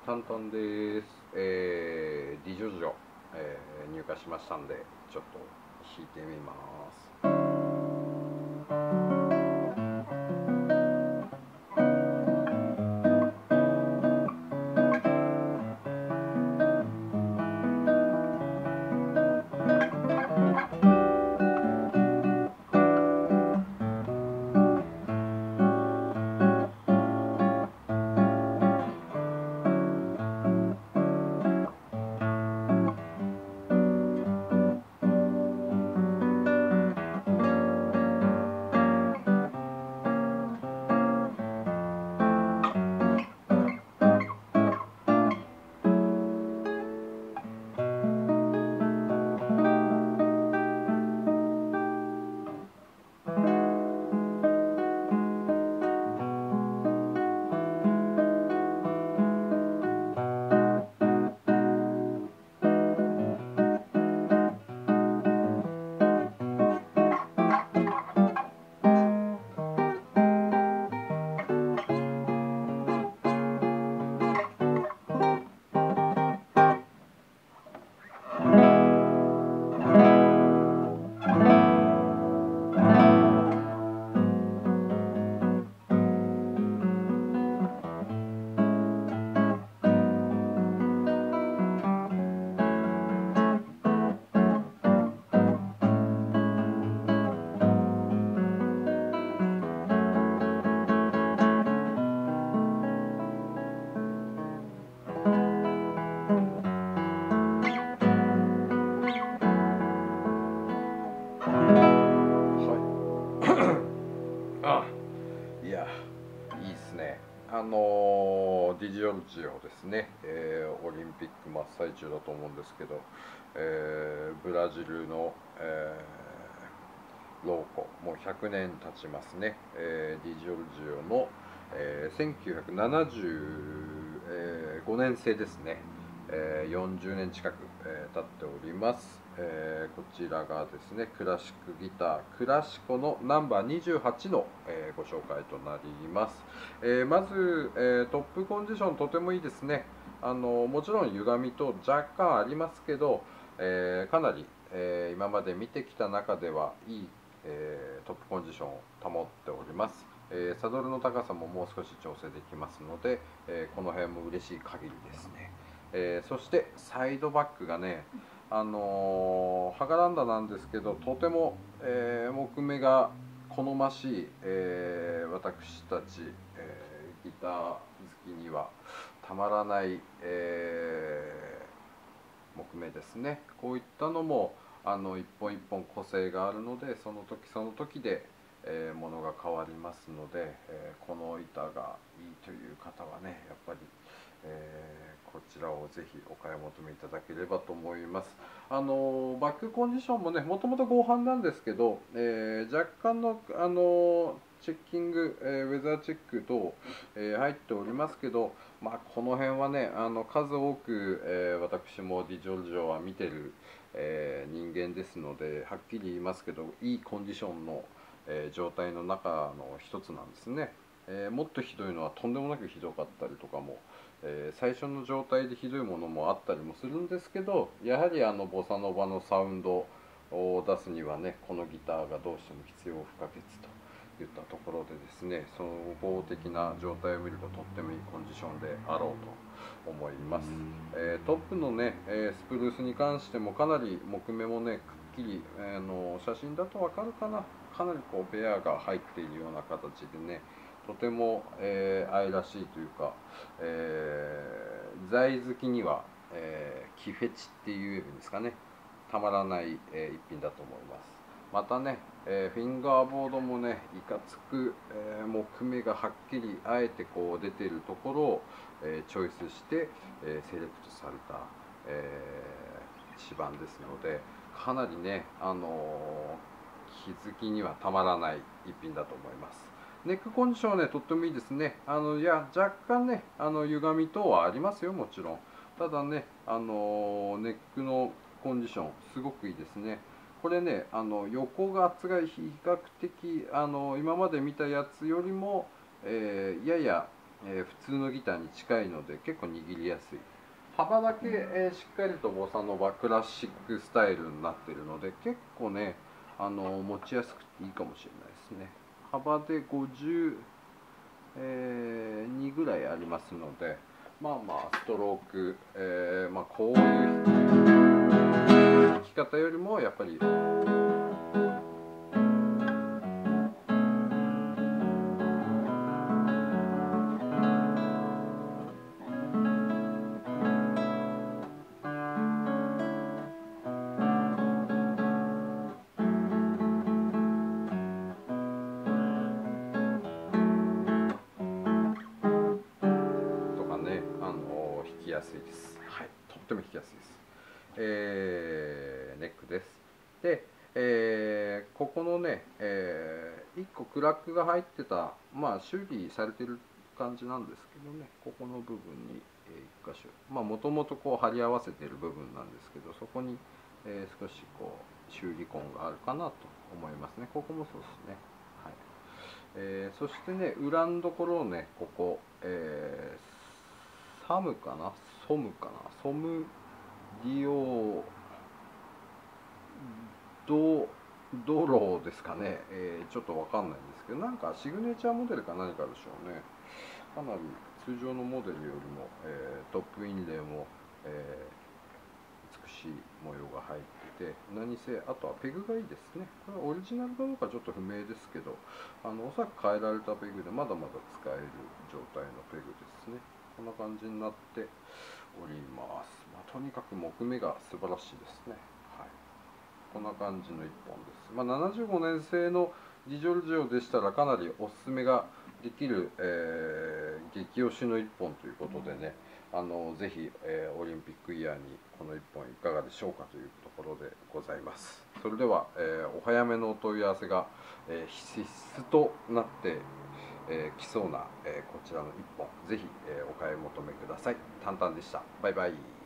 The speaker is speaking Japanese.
簡単です。ディジョジョ、入荷しましたんで、ちょっと弾いてみます。あ、いや、いいですね。ディジョルジオですね、オリンピック真っ最中だと思うんですけど、ブラジルの、ローコ、もう100年経ちますね、ディジョルジオの、1975年製ですね、40年近く、経っております。こちらがですね、クラシックギタークラシコのナンバー28の、ご紹介となります。まず、トップコンディションとてもいいですね。もちろん歪みと若干ありますけど、かなり、今まで見てきた中ではいい、トップコンディションを保っております。サドルの高さももう少し調整できますので、この辺も嬉しい限りですね。そしてサイドバックがね、ハガランダなんですけど、とても、木目が好ましい、私たち、ギター好きにはたまらない、木目ですね。こういったのも一本一本個性があるので、その時その時で、ものが変わりますので、この板がいいという方はね、やっぱり、こちらをぜひお買い求めいただければと思います。バックコンディションもね、もともと合板なんですけど、若干の、チェッキング、ウェザーチェック等、入っておりますけど、この辺はね、数多く、私もディジョルジョは見てる、人間ですので、はっきり言いますけど、いいコンディションの、状態の中の一つなんですね。もっとひどいのはとんでもなくひどかったりとかも、最初の状態でひどいものもあったりもするんですけど、やはりボサノバのサウンドを出すにはね、このギターがどうしても必要不可欠といったところでですね、総合的な状態を見るととってもいいコンディションであろうと思います。トップのね、スプルースに関してもかなり木目もね、くっきり、写真だとわかるかな、かなりこうベアが入っているような形でね、とても、愛らしいというか、材好きには、キフェチっていう意味ですかね、たまらない、一品だと思います。またね、フィンガーボードもね、いかつく、木目がはっきりあえてこう出ているところを、チョイスして、セレクトされた、指板ですので、かなりね、気づきにはたまらない一品だと思います。ネックコンディションはね、とってもいいですね。いや、若干ね、歪み等はありますよ、もちろん。ただね、ネックのコンディション、すごくいいですね。これね、横が厚が比較的、今まで見たやつよりも、やや、 普通のギターに近いので結構握りやすい。幅だけ、しっかりとボサノバクラシックスタイルになっているので結構ね持ちやすくていいかもしれないですね。幅で52ぐらいありますので、まあまあストローク、こういう弾き方よりもやっぱり弾きやすいです。はい、とっても弾きやすいです。ネックです。で、ここのね、1個クラックが入ってた、まあ修理されてる感じなんですけどね、ここの部分に、1箇所、まあもともとこう貼り合わせてる部分なんですけど、そこに、少しこう修理痕があるかなと思いますね。ここもそうですね。はい。そしてね、裏のところをね、ここ、サムかな、ソムかな、ソムディオドローですかね、ちょっとわかんないんですけど、なんかシグネチャーモデルか何かでしょうね。かなり通常のモデルよりも、トップインレイも、美しい模様が入ってて、何せあとはペグがいいですね。これはオリジナルかどうかちょっと不明ですけど、おそらく変えられたペグでまだまだ使える状態のペグですね。こんな感じになっております。とにかく木目が素晴らしいですね。はい、こんな感じの1本です。75年製のディジョルジオでしたらかなりおすすめができる、激推しの1本ということでね、ぜひ、オリンピックイヤーにこの1本いかがでしょうかというところでございます。それでは、お早めのお問い合わせが、必須となってきそうな、こちらの1本ぜひ、お買い求めください。タンタンでした。バイバイ。